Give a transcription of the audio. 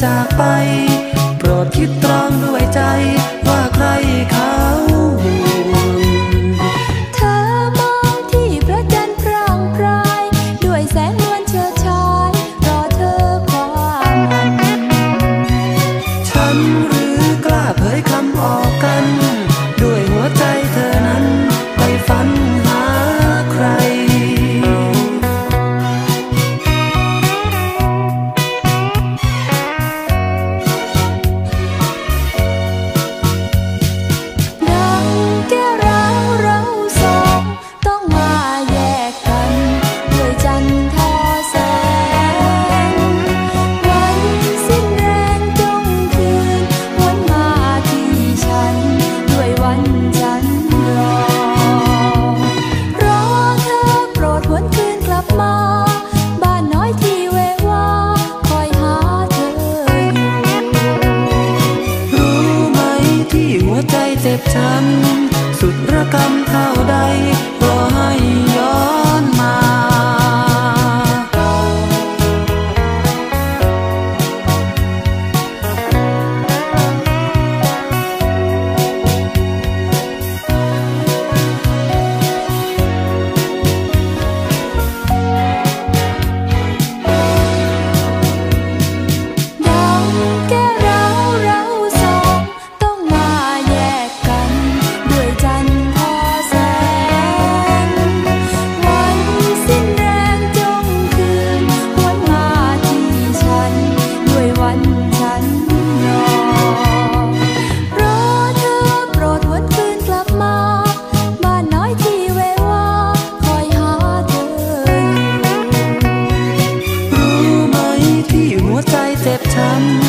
จากไปโปรดคิดตรองด้วยใจว่าใครเขาห่วงเธอมองที่พระจันทร์พร่างพรายด้วยแสงนวลเฉิดฉายรอเธอความมันฉันหรือกล้าเผยคำออกกันด้วยหัวใจเธอนั้นไปฝันหาใครเจ็บช้ำสุดระกำเท่าใดรอให้ย้อนมาเจ็บช้